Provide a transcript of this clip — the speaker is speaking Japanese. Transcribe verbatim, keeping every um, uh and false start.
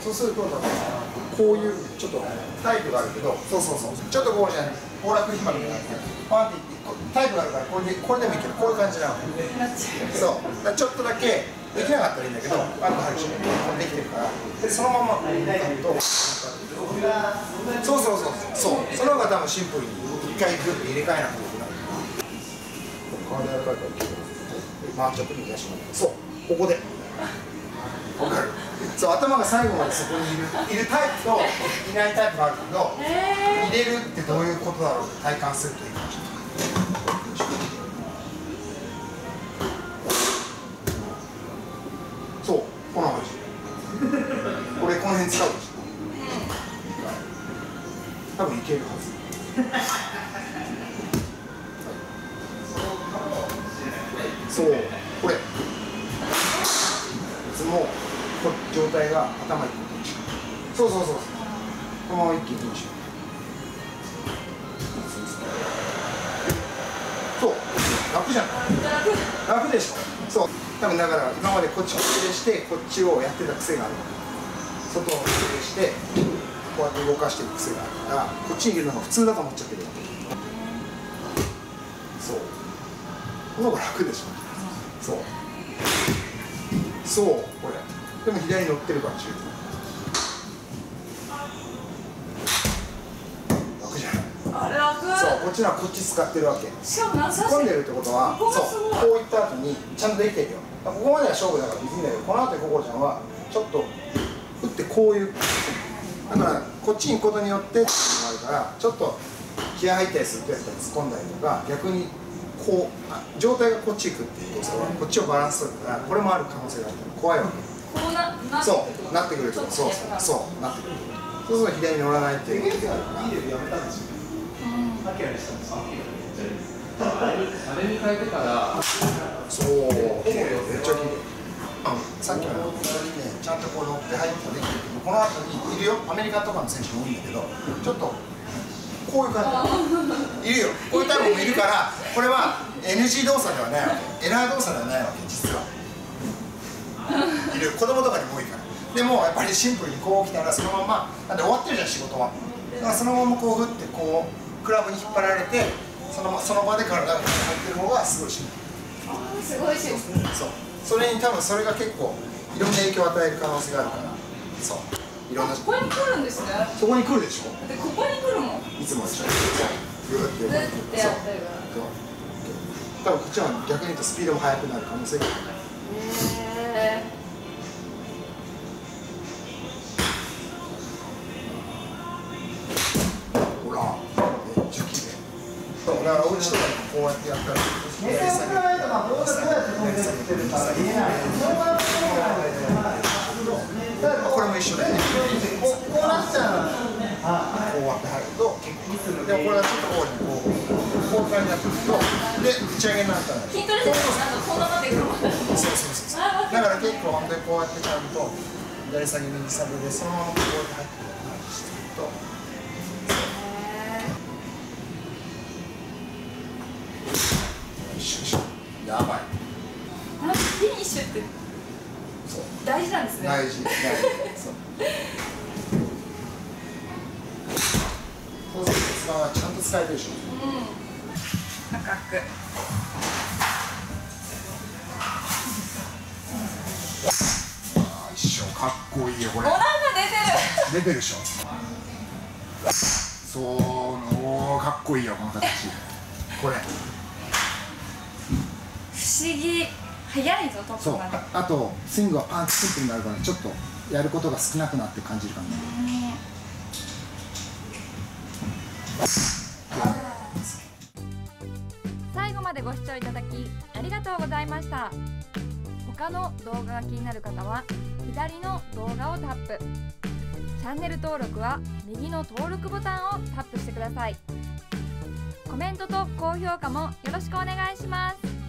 そうするとこういうちょっとタイプがあるけど、そうそうそう、ちょっとこうじゃない崩落ひまみたいなパンっていってタイプがあるから、これでこれでもいいけど、こういう感じなの。そう、だちょっとだけできなかったらいいんだけど、あと入るしできてるから、でそのままこうやると、そうそうそうそう、その方が多分シンプルに一回グッて入れ替えなくてよくなる。体柔らかいから回っちゃってみたいしまう。そう、ここでわかる。そう、頭が最後までそこにいるいるタイプといないタイプがあるけど、入れるってどういうことだろうって体感するといいかもしれない。そう、こんな感じ。俺この辺使うでしょ。多分いけるはず。そう、これ。いつもこ状態が頭にこっち。そうそうそう。このまま一気にいきましょう。そう、楽じゃない。楽でしょ。そう、多分だから今までこっち固定してこっちをやってた癖がある。外を固定してこうやって動かしていく癖があるから、こっちに入れるのが普通だと思っちゃってるわけ。そう、この方が楽でしょ。そうそう、これでも左に乗ってるから十分楽じゃない。 あれ楽。 そう、こっちのはこっち使ってるわけ。 しかも何突っ込んでるってことは、そうこういった後にちゃんとできてるよ。ここまでは勝負だからいいんだけど、この後ココちゃんはちょっと打ってこういう、だからこっちに行くことによってっていうのがあるから、ちょっと気合入ったりするとやっぱり突っ込んだりとか、逆にこうあ状態がこっち行くっていう動作はこっちをバランス取るから、これもある可能性があるから怖いわけ。 こうななそうなってくると、そうそうそうなってくる。そうすると左に乗らないっていうことがあるから。 あれに変えてから、 そう、めっちゃ綺麗。さっきのね、ちゃんとこう乗って入ってできるけど、この後にいるよ、アメリカとかの選手も多いんだけど、ちょっとこういう感じいるよ、こういうタイプもいるから、これは エヌジー 動作ではないわけ、エラー動作ではないわけ、実は。いる、子供とかにも多いから。でもやっぱりシンプルにこう来たら、そのまま、だって終わってるじゃん、仕事は。だからそのままこう振って、こう、クラブに引っ張られて、そのその場で体が入ってる方がすごいシンプル。 すごいし。 そう、それに多分それが結構いろんな影響を与える可能性があるから、そういろんなここに来るんですね。 そこに来るでしょ。 でここに来るもん。 いつもでしょ。グーってグーってやってるから。 そう多分こっちは逆に言うとスピードも速くなる可能性がある。 へえ。 ほらめっちゃ綺麗。そうだからお家とかでこうやってやったら左下げてこれも一緒だよね。こうなっちゃう。こう割って入ると結構。でもこれがちょっとこうにこうこういう感じになってくると、で打ち上げになったら筋トレですか。こんなまで来るもん。 そうそうそうそう。だから結構本当にこうやってちゃんと左下げ右下げでそのままこうやって入ってくる感じしてると。やばい。 なんかフィニッシュって大事なんですね。 大事。大事。そう。そうすると使はちゃんと使えるでしょ。 うん。赤く。 ああ、一生かっこいいよこれ。 お、なんか出てる。 出てるでしょ。そう、おーかっこいいよこの形。これ。 不思議。早いぞトッそうプまで。 あとスイングがパンチシンプルになるからちょっとやることが少なくなって感じるかもね。 最後までご視聴いただきありがとうございました。他の動画が気になる方は左の動画をタップ、チャンネル登録は右の登録ボタンをタップしてください。コメントと高評価もよろしくお願いします。